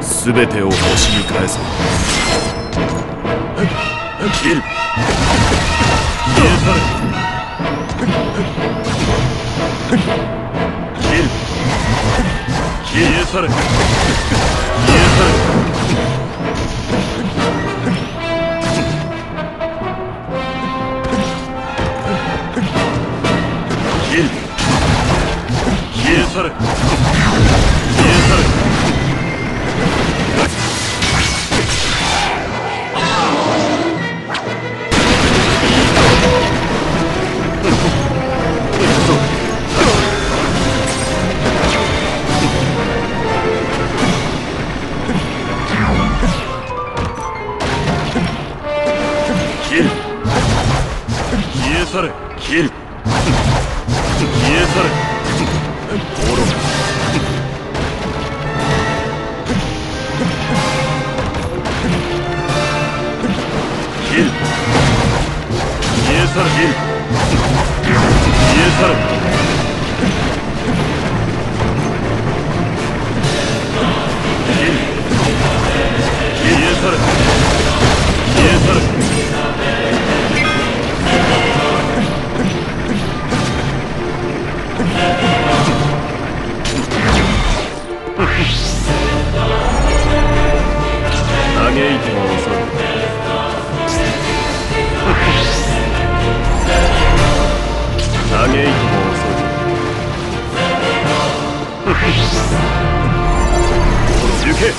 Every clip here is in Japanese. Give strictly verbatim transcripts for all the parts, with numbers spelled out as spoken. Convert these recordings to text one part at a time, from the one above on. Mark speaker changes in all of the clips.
Speaker 1: 全てを星に返せ。キル。消え去れ。キル。消え去れ。消え去れ。キル。消え去れ。消え去れ。キル。消え去れ。キル。消え去れ。滅ぶ。キル。消え去れ。キル。消え去れ。キル。消え去れ。消え去れ。嘆いても遅い。嘆いても遅い。行け。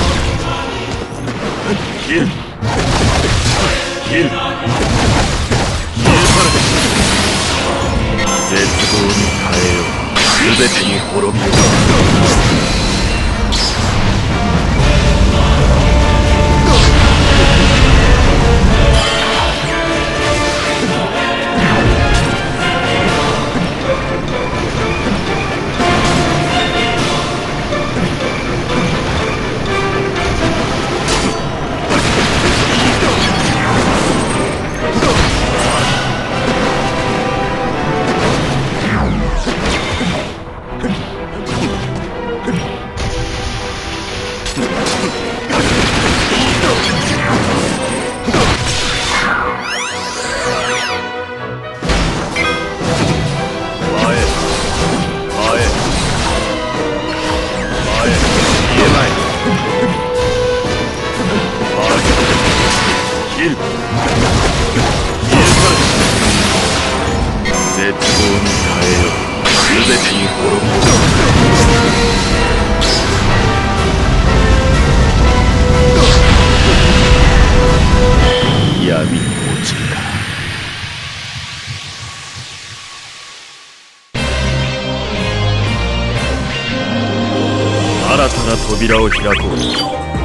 Speaker 1: キル。キル。消え去れ。絶望に耐えよう。全てに滅びよう。新たな扉を開こう。